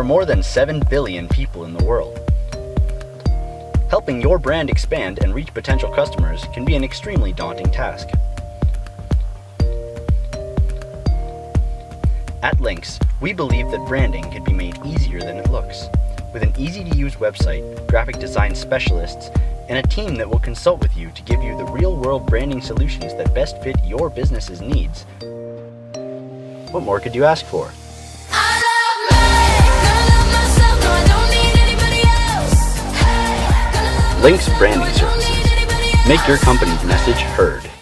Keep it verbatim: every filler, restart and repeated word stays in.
more than seven billion people in the world. Helping your brand expand and reach potential customers can be an extremely daunting task. At Lynx, we believe that branding can be made easier than it looks. With an easy-to-use website, graphic design specialists, and a team that will consult with you to give you the real-world branding solutions that best fit your business's needs. What more could you ask for? Lynx Branding Services. Make your company's message heard.